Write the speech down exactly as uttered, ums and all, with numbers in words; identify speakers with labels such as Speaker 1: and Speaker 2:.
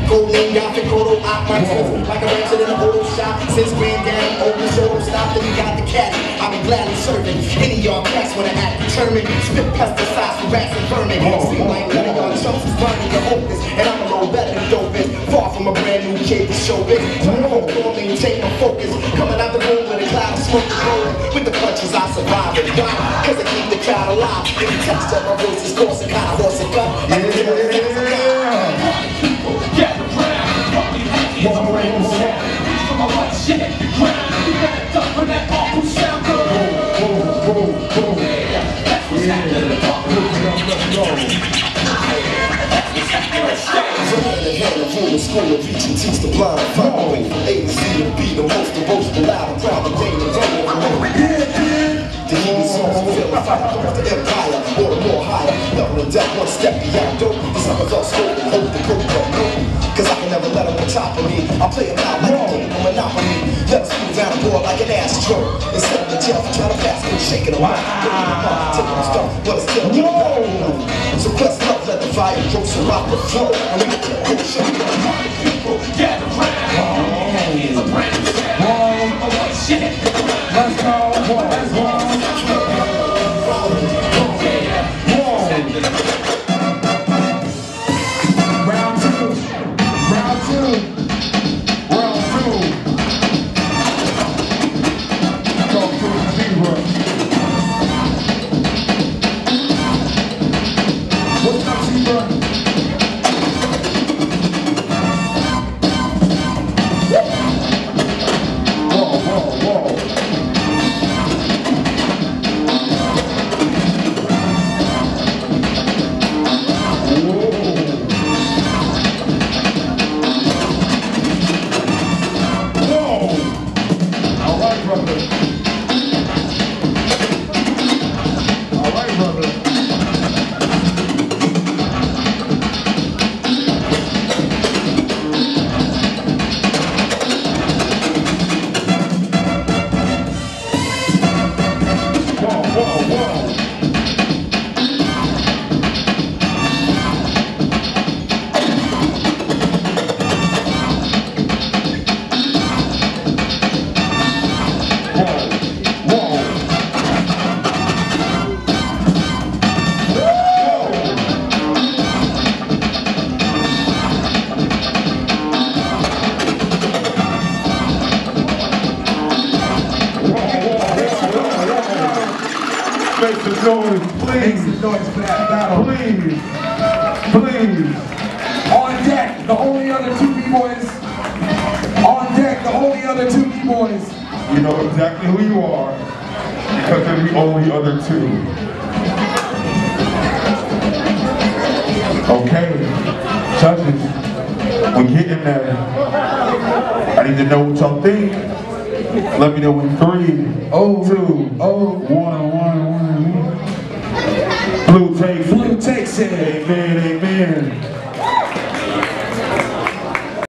Speaker 1: Codeine, got the Kodo, I my toes like a rancher in a old shop. Since granddaddy opened, so don't stop, then he got the caddy. I'll be gladly serving any of y'all cats wanna act determined. Spit pesticides for rats and vermin. Seem like none of y'all chumps is burning the opus, and I'm a little better than dopest. Far from a brand new kid to show it. Trying to hold on, maintain my focus. Coming out the room with a cloud of smoke is rolling. With the punches I survive and die, cause I keep the crowd alive. If you text up my voice is coursing, kinda horse and cut. Like the people that things I got.
Speaker 2: Gather round, party happy, it's a brand new sound. Reach for my right shit, the ground. We backed up for that awful sound. Go, go, go, go. Yeah, that's what's happening in the park. Let's go.
Speaker 1: So hand in hand, I'm moving school and teach and teach the blind. Find my way from A to Z to be the most emotional, loud and proud, and danger, danger, danger. The healing songs we feel like fight off the empire, or the more higher. Level and death, one step beyond dope. The suckers all smoke and hope the coke don't know. Cause I can never let them on top of me. I play them out like a game of Monopoly. Let us move down the board like an astro. Instead of the jail for trying to pass me, shaking them out. Taking them stuff, but it's still getting better. So quest love, let the fire grow, so rock the flow. And we can keep it shit.
Speaker 2: People gather round. It's a brand new sound. Oh, what shit? Let's go. Let's go.
Speaker 3: Round two. Round two. Round two. Go to the zebra. What's up, zebra? Whoa, whoa, whoa. Make some noise, please. Make some noise for that battle. Please. Please.
Speaker 4: On deck, the only other two B-boys. On deck, the only other two B-boys.
Speaker 3: You know exactly who you are, because they're the only other two. Okay, judges, we're getting there. I need to know what y'all think. Let me know in three, oh, two, oh, one, one, one. Blue takes it.
Speaker 4: Blue takes it.
Speaker 3: Amen.